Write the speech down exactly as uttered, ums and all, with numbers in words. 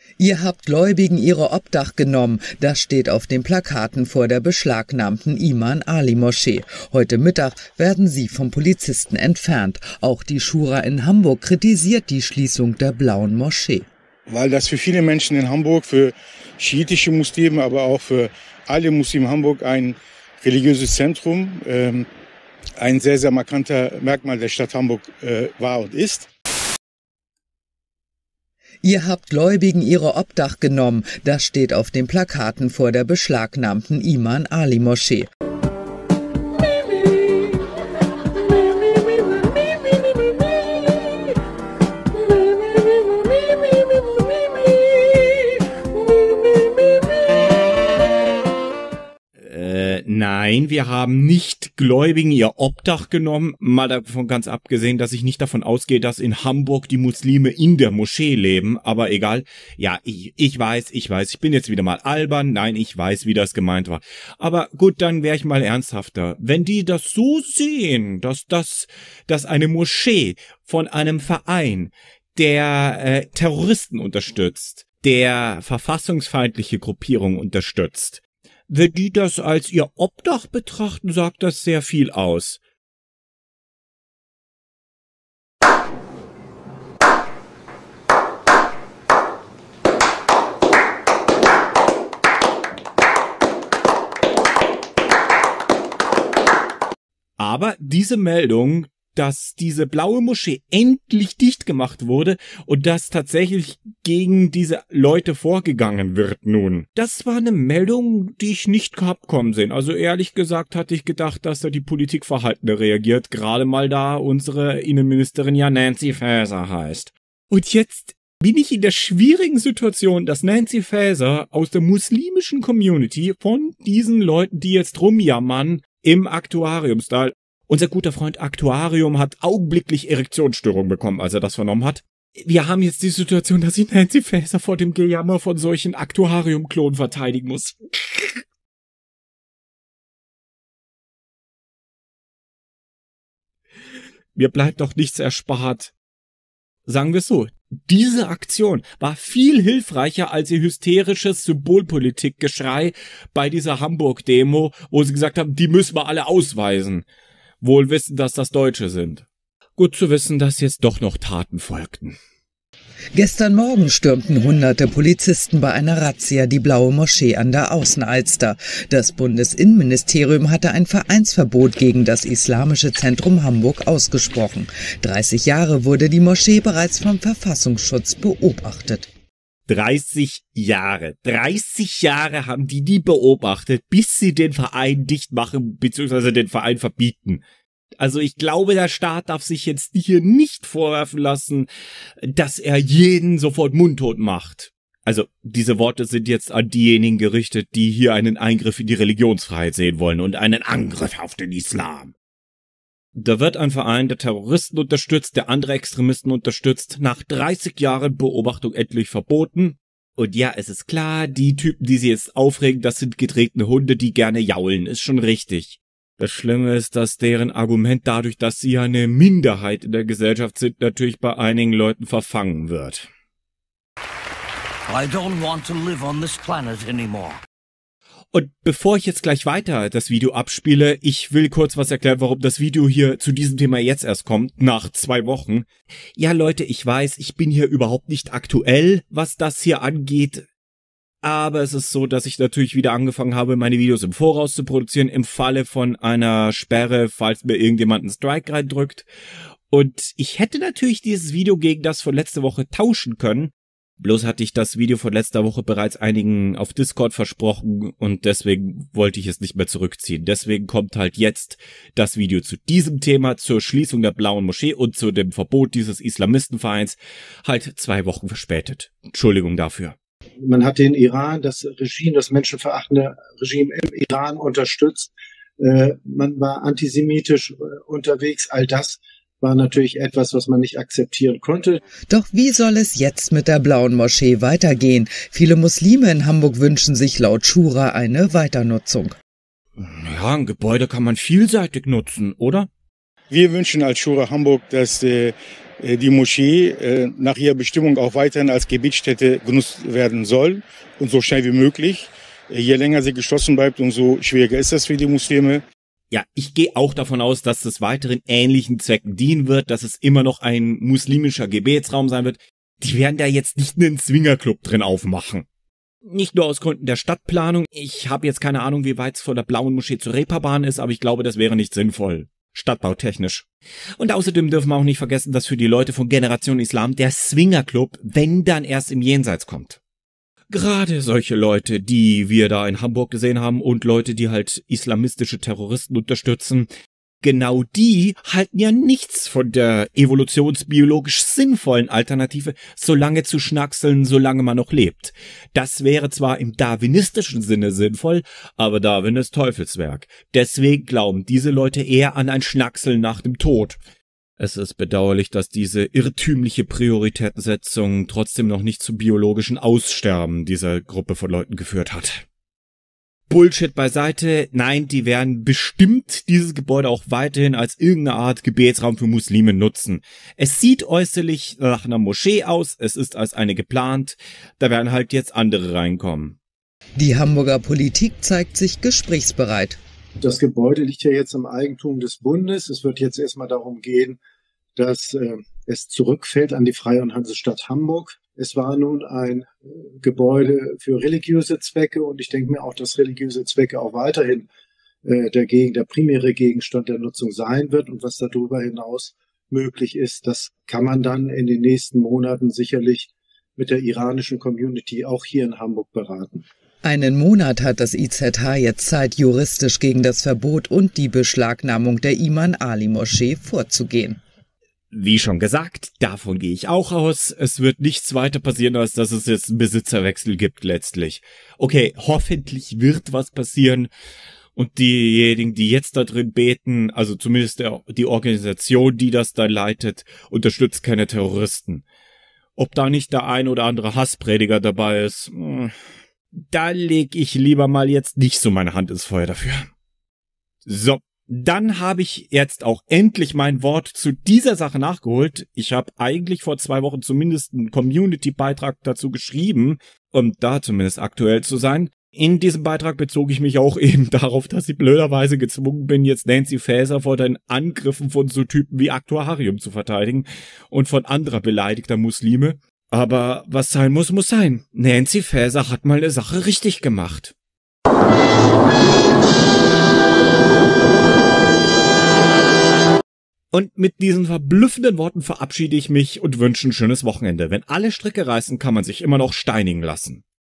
Ihr habt Gläubigen ihre Obdach genommen, das steht auf den Plakaten vor der beschlagnahmten Iman-Ali-Moschee. Heute Mittag werden sie vom Polizisten entfernt. Auch die Schura in Hamburg kritisiert die Schließung der Blauen Moschee. Weil das für viele Menschen in Hamburg, für schiitische Muslime, aber auch für alle Muslime in Hamburg ein religiöses Zentrum, ähm, ein sehr, sehr markanter Merkmal der Stadt Hamburg äh, war und ist. Ihr habt Gläubigen ihre Obdach genommen, das steht auf den Plakaten vor der beschlagnahmten Iman-Ali-Moschee. Nein, wir haben nicht Gläubigen ihr Obdach genommen, mal davon ganz abgesehen, dass ich nicht davon ausgehe, dass in Hamburg die Muslime in der Moschee leben, aber egal. Ja, ich, ich weiß, ich weiß, ich bin jetzt wieder mal albern, nein, ich weiß, wie das gemeint war. Aber gut, dann wäre ich mal ernsthafter. Wenn die das so sehen, dass das, dass eine Moschee von einem Verein, der äh, Terroristen unterstützt, der verfassungsfeindliche Gruppierung unterstützt, wenn die das als ihr Obdach betrachten, sagt das sehr viel aus. Aber diese Meldung, dass diese blaue Moschee endlich dicht gemacht wurde und dass tatsächlich gegen diese Leute vorgegangen wird nun. Das war eine Meldung, die ich nicht gehabt kommen sehen. Also ehrlich gesagt hatte ich gedacht, dass da die Politik verhaltener reagiert, gerade mal da unsere Innenministerin ja Nancy Faeser heißt. Und jetzt bin ich in der schwierigen Situation, dass Nancy Faeser aus der muslimischen Community von diesen Leuten, die jetzt rumjammern, im Aktuarium-Style. Unser guter Freund Aktuarium hat augenblicklich Erektionsstörungen bekommen, als er das vernommen hat. Wir haben jetzt die Situation, dass ich Nancy Faeser vor dem Gejammer von solchen Aktuarium-Klonen verteidigen muss. Mir bleibt doch nichts erspart. Sagen wir es so, diese Aktion war viel hilfreicher als ihr hysterisches Symbolpolitik-Geschrei bei dieser Hamburg-Demo, wo sie gesagt haben, die müssen wir alle ausweisen. Wohl wissen, dass das Deutsche sind. Gut zu wissen, dass jetzt doch noch Taten folgten. Gestern Morgen stürmten hunderte Polizisten bei einer Razzia die Blaue Moschee an der Außenalster. Das Bundesinnenministerium hatte ein Vereinsverbot gegen das Islamische Zentrum Hamburg ausgesprochen. dreißig Jahre wurde die Moschee bereits vom Verfassungsschutz beobachtet. dreißig Jahre. dreißig Jahre haben die die beobachtet, bis sie den Verein dicht machen, beziehungsweise den Verein verbieten. Also ich glaube, der Staat darf sich jetzt hier nicht vorwerfen lassen, dass er jeden sofort mundtot macht. Also diese Worte sind jetzt an diejenigen gerichtet, die hier einen Eingriff in die Religionsfreiheit sehen wollen und einen Angriff auf den Islam. Da wird ein Verein, der Terroristen unterstützt, der andere Extremisten unterstützt, nach dreißig Jahren Beobachtung endlich verboten. Und ja, es ist klar, die Typen, die sie jetzt aufregen, das sind getretene Hunde, die gerne jaulen, ist schon richtig. Das Schlimme ist, dass deren Argument dadurch, dass sie ja eine Minderheit in der Gesellschaft sind, natürlich bei einigen Leuten verfangen wird. I don't want to live on this planet anymore. Und bevor ich jetzt gleich weiter das Video abspiele, ich will kurz was erklären, warum das Video hier zu diesem Thema jetzt erst kommt, nach zwei Wochen. Ja, Leute, ich weiß, ich bin hier überhaupt nicht aktuell, was das hier angeht. Aber es ist so, dass ich natürlich wieder angefangen habe, meine Videos im Voraus zu produzieren, im Falle von einer Sperre, falls mir irgendjemand einen Strike reindrückt. Und ich hätte natürlich dieses Video gegen das von letzter Woche tauschen können. Bloß hatte ich das Video von letzter Woche bereits einigen auf Discord versprochen und deswegen wollte ich es nicht mehr zurückziehen. Deswegen kommt halt jetzt das Video zu diesem Thema, zur Schließung der Blauen Moschee und zu dem Verbot dieses Islamistenvereins, halt zwei Wochen verspätet. Entschuldigung dafür. Man hat den Iran, das Regime, das menschenverachtende Regime im Iran unterstützt. Äh, man war antisemitisch äh, unterwegs. All das war natürlich etwas, was man nicht akzeptieren konnte. Doch wie soll es jetzt mit der Blauen Moschee weitergehen? Viele Muslime in Hamburg wünschen sich laut Schura eine Weiternutzung. Ja, ein Gebäude kann man vielseitig nutzen, oder? Wir wünschen als Schura Hamburg, dass äh, äh, die Moschee äh, nach ihrer Bestimmung auch weiterhin als Gebetsstätte genutzt werden soll und so schnell wie möglich. Äh, je länger sie geschlossen bleibt, umso schwieriger ist das für die Muslime. Ja, ich gehe auch davon aus, dass das weiteren ähnlichen Zwecken dienen wird, dass es immer noch ein muslimischer Gebetsraum sein wird. Die werden da jetzt nicht einen Swingerclub drin aufmachen. Nicht nur aus Gründen der Stadtplanung. Ich habe jetzt keine Ahnung, wie weit es von der Blauen Moschee zur Reeperbahn ist, aber ich glaube, das wäre nicht sinnvoll. Stadtbautechnisch. Und außerdem dürfen wir auch nicht vergessen, dass für die Leute von Generation Islam der Swingerclub, wenn dann erst im Jenseits kommt. Gerade solche Leute, die wir da in Hamburg gesehen haben und Leute, die halt islamistische Terroristen unterstützen, genau die halten ja nichts von der evolutionsbiologisch sinnvollen Alternative, so lange zu schnackseln, solange man noch lebt. Das wäre zwar im darwinistischen Sinne sinnvoll, aber Darwin ist Teufelswerk. Deswegen glauben diese Leute eher an ein Schnackseln nach dem Tod. Es ist bedauerlich, dass diese irrtümliche Prioritätensetzung trotzdem noch nicht zum biologischen Aussterben dieser Gruppe von Leuten geführt hat. Bullshit beiseite. Nein, die werden bestimmt dieses Gebäude auch weiterhin als irgendeine Art Gebetsraum für Muslime nutzen. Es sieht äußerlich nach einer Moschee aus, es ist als eine geplant, da werden halt jetzt andere reinkommen. Die Hamburger Politik zeigt sich gesprächsbereit. Das Gebäude liegt ja jetzt im Eigentum des Bundes. Es wird jetzt erstmal darum gehen, dass äh, es zurückfällt an die Freie und Hansestadt Hamburg. Es war nun ein äh, Gebäude für religiöse Zwecke und ich denke mir auch, dass religiöse Zwecke auch weiterhin äh, der, Gegen, der primäre Gegenstand der Nutzung sein wird. Und was darüber hinaus möglich ist, das kann man dann in den nächsten Monaten sicherlich mit der iranischen Community auch hier in Hamburg beraten. Einen Monat hat das I Z H jetzt Zeit, juristisch gegen das Verbot und die Beschlagnahmung der Iman-Ali-Moschee vorzugehen. Wie schon gesagt, davon gehe ich auch aus. Es wird nichts weiter passieren, als dass es jetzt einen Besitzerwechsel gibt letztlich. Okay, hoffentlich wird was passieren und diejenigen, die jetzt da drin beten, also zumindest der, die Organisation, die das da leitet, unterstützt keine Terroristen. Ob da nicht der ein oder andere Hassprediger dabei ist, da leg ich lieber mal jetzt nicht so meine Hand ins Feuer dafür. So, dann habe ich jetzt auch endlich mein Wort zu dieser Sache nachgeholt. Ich habe eigentlich vor zwei Wochen zumindest einen Community-Beitrag dazu geschrieben, um da zumindest aktuell zu sein. In diesem Beitrag bezog ich mich auch eben darauf, dass ich blöderweise gezwungen bin, jetzt Nancy Faeser vor den Angriffen von so Typen wie Aktuarium zu verteidigen und von anderer beleidigter Muslime. Aber was sein muss, muss sein. Nancy Faeser hat mal eine Sache richtig gemacht. Und mit diesen verblüffenden Worten verabschiede ich mich und wünsche ein schönes Wochenende. Wenn alle Stricke reißen, kann man sich immer noch steinigen lassen.